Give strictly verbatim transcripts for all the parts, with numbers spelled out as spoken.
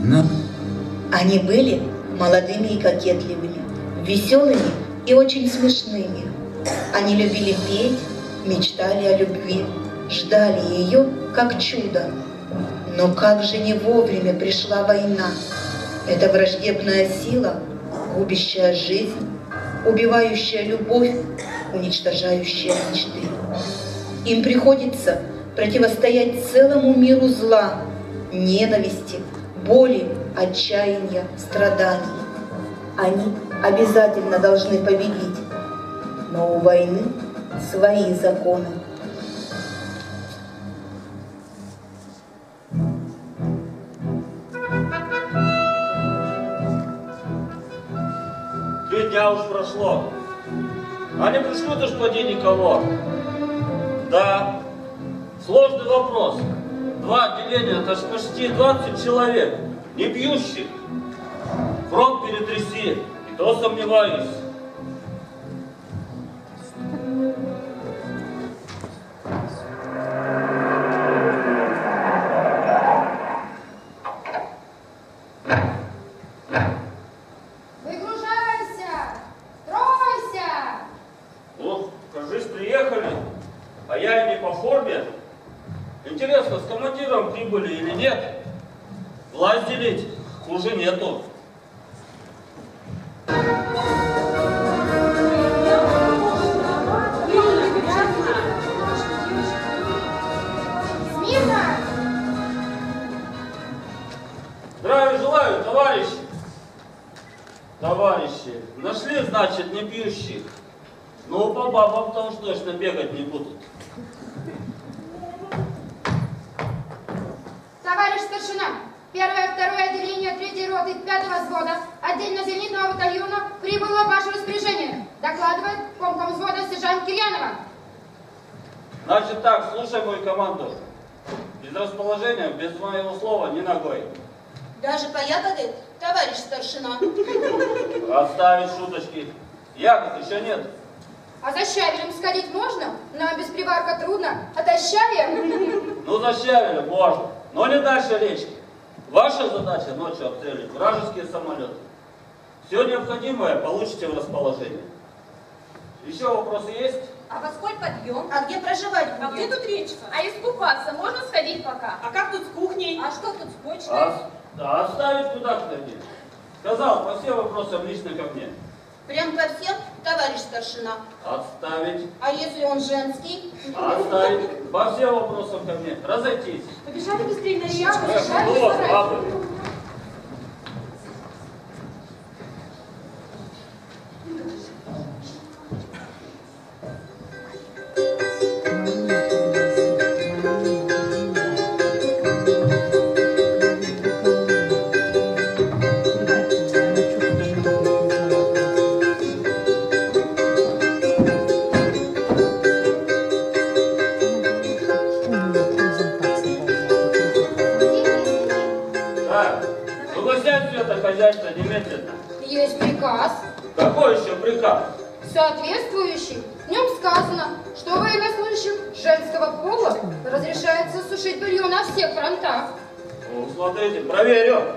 Но... Они были молодыми и кокетливыми, веселыми и очень смешными. Они любили петь, мечтали о любви, ждали ее как чудо. Но как же не вовремя пришла война, эта враждебная сила, губящая жизнь, убивающая любовь, уничтожающая мечты. Им приходится противостоять целому миру зла, ненависти, боли, отчаяния, страданий. Они обязательно должны победить, но у войны свои законы. Три дня уж прошло, а не пришлют уж поди никого. Да, сложный вопрос. Два отделения, это ж почти двадцать человек, не пьющих. Фронт перетряси, и то сомневаюсь. Выгружайся! Тройся! Ну, кажись, приехали, а я и не по форме. Интересно, с командиром прибыли или нет? Власть делить хуже нету. Смирно! Здравия желаю, товарищи! Товарищи, нашли, значит, не пьющих. Ну, по бабам-то уж точно бегать не будут. Товарищ старшина, первое, второе отделение, третьей роты, пятого взвода, отдельно-зенитного батальона прибыло в ваше распоряжение. Докладывает комком взвода сержант Кирьянова. Значит так, слушай мою команду. Без расположения, без моего слова, ни ногой. Даже по ягоды, товарищ старшина. Отставить шуточки. Ягод еще нет. А за щавелем сходить можно? Нам без приварка трудно. А за щавелем? Ну, за щавелем можно, но не дальше речки. Ваша задача ночью обстрелить вражеские самолеты. Все необходимое получите в расположении. Еще вопросы есть? А во сколько подъем? А где проживать будем? А где тут речка? А искупаться можно сходить пока? А как тут с кухней? А что тут с почтой? А, да, оставить куда сходить. Сказал, по всем вопросам лично ко мне. Прям по всем, товарищ старшина? Отставить. А если он женский? Отставить. По всем вопросам ко мне. Разойтись. Побежали быстрее на речку, Эх, побежали вот, быстрее. бабы. Хозяйство немедленно. Есть приказ. Какой еще приказ? Соответствующий. В нем сказано, что военнослужащим женского пола разрешается сушить белье на всех фронтах. Ну, смотрите, проверю.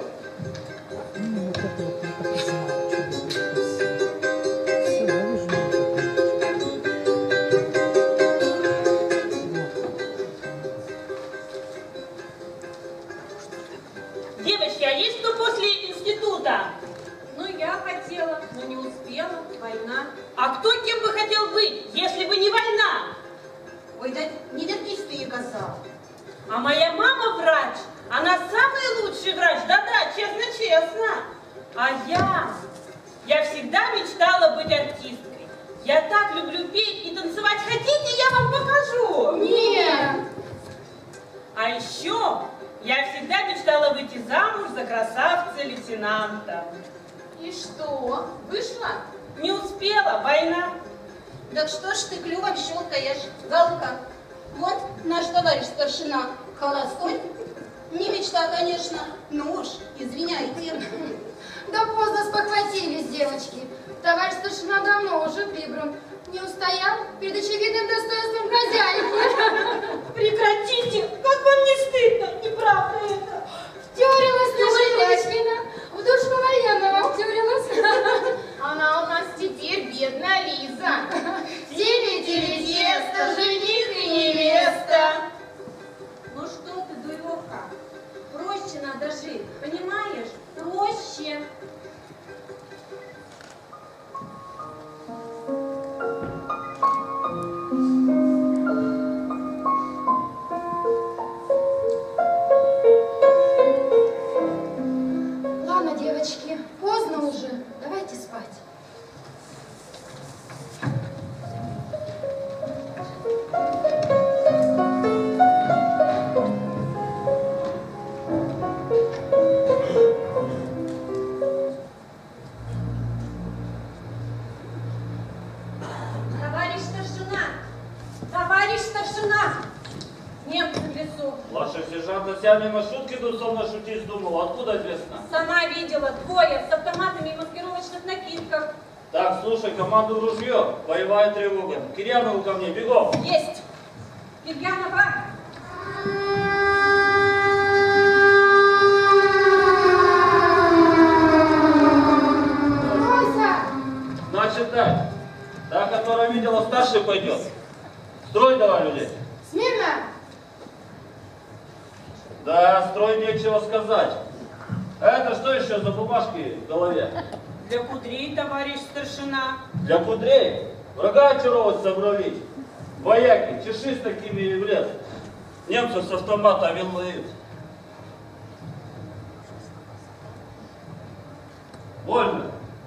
Девочки, а есть кто после института? Ну, я хотела, но не успела. Война. А кто кем бы хотел быть, если бы не война? Ой, да не вертись ты, коза. А моя мама врач. Она самый лучший врач. Да-да, честно-честно. А я... Я всегда мечтала быть артисткой. Я так люблю петь и танцевать. Хотите, я вам покажу? Нет. А еще я всегда мечтала выйти замуж за красавца-лейтенанта. И что, вышла? Не успела, война. Так что ж ты клювом щелкаешь, Галка? Вот наш товарищ старшина холостой. Не мечта, конечно. Ну уж, извиняйте. Да поздно спохватились, девочки. Товарищ старшина давно уже прибран. Не устоял перед очевидным достоинством хозяйки. Прекратите! Как вам не стыдно? Неправда это. Втюрилась, нажилась. надо жить, понимаешь? Проще. Ладно, девочки, поздно уже. Давайте спать. Товарищ старшина! Товарищ старшина! Немцы в лесу. Младший сержант Осянина шутки тут со мной шутить думал. Откуда известно? Сама видела, двое, с автоматами и маскировочных накидках. Так, слушай, команду ружье, боевая тревога. Кирьянову ко мне, бегом. Есть! Кирьянова! Бройся! Значит так, та, которая видела старший, пойдет. Строй давай, людей. Смирно! Да, строй, нечего сказать. А это что еще за бумажки в голове? Для кудрей, товарищ старшина. Для кудрей? Врага очаровывать собрались. Вояки, чеши с такими в лес. Немцы с автомата вилуют. Вольно.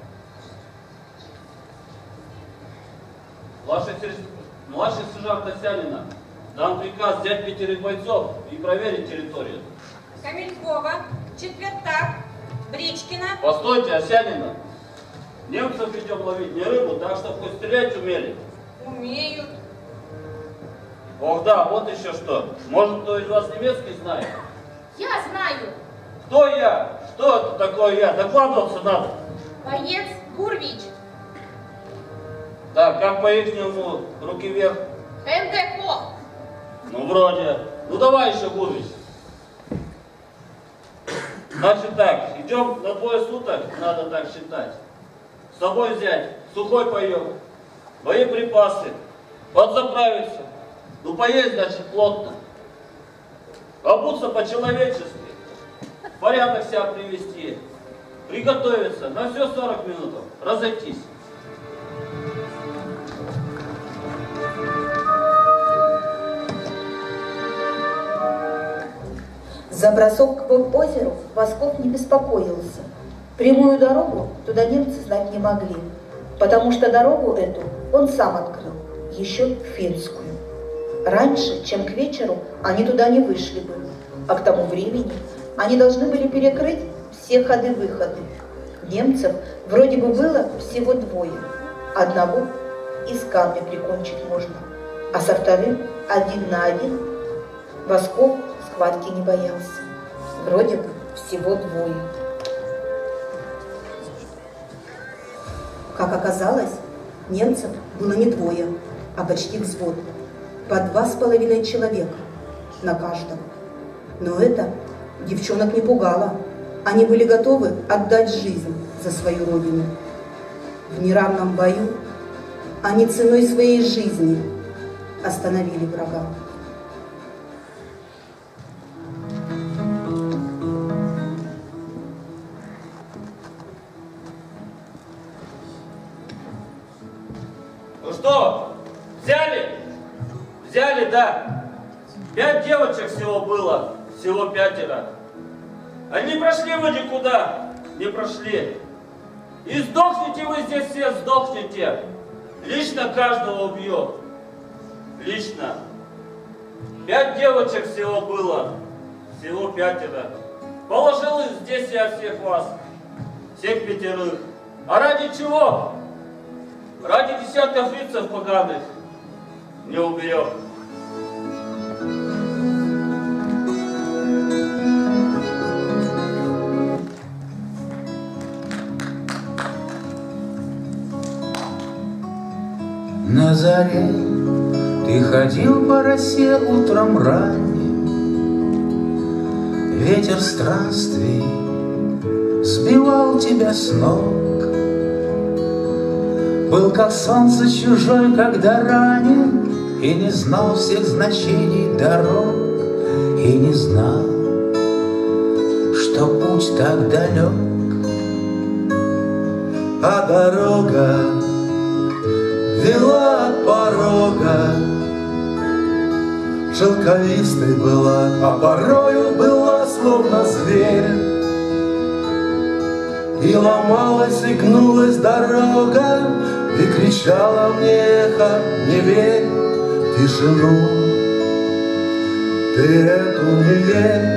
Младший, серж... Младший сержант Осянина, дам приказ взять пятерых бойцов и проверить территорию. Камелькова, Четвертак, Бричкина. Постойте, Осянина. Немцев идем ловить не рыбу, так что хоть стрелять умели. Умеют. Ох да, вот еще что. Может, кто из вас немецкий знает? Я знаю! Кто я? Что это такое я? Докладываться надо. Боец Гурвич! Так, как по-ихнему, руки вверх. ХНД-Кох! Ну, вроде. Ну, давай еще, Гурвич. Значит так, идем на двое суток, надо так считать. С собой взять сухой паек, боеприпасы, подзаправиться. Ну, поесть, значит, плотно. Обуться по-человечески, в порядок себя привести, приготовиться, на все сорок минут, разойтись. За бросок к озеру Восков не беспокоился. Прямую дорогу туда немцы знать не могли, потому что дорогу эту он сам открыл, еще финскую. Раньше, чем к вечеру, они туда не вышли бы, а к тому времени они должны были перекрыть все ходы-выходы. Немцев вроде бы было всего двое. Одного из камня прикончить можно, а со вторым один на один. Восков схватки не боялся. Вроде бы всего двое. Как оказалось, немцев было не двое, а почти взвод. По два с половиной человека на каждого. Но это девчонок не пугало. Они были готовы отдать жизнь за свою родину. В неравном бою они ценой своей жизни остановили врага. Ну что, взяли? Взяли, да. Пять девочек всего было, всего пятеро. Они не прошли вы никуда, не прошли. И сдохнете вы здесь все, сдохнете. Лично каждого убьет. Лично. Пять девочек всего было, всего пятеро. Положил их здесь я всех вас, всех пятерых. А ради чего? Ради десятков фрицев поганых не уберег. На заре ты ходил по росе утром ранним, ветер странствий сбивал тебя с ног. Был как солнце чужой, когда ранен, и не знал всех значений дорог, и не знал, что путь так далек, а дорога вела от порога. Шелковистой была, а порою была словно зверь. И ломалась, и гнулась дорога, и кричала мне эхо: не верь в тишину, ты эту не верь.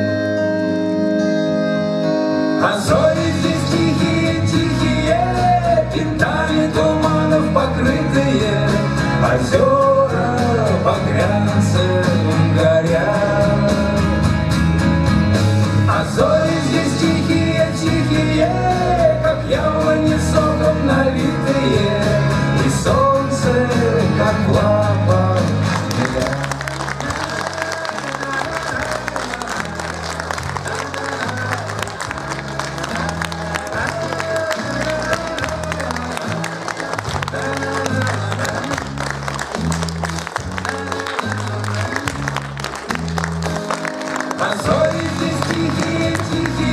А зори здесь тихие, тихие, пятнами туманов покрытые, озера багрянцем горят. А зори здесь тихие, тихие, как яблони соком налитые, и солнце, как лапа. А зори здесь тихие, тихие.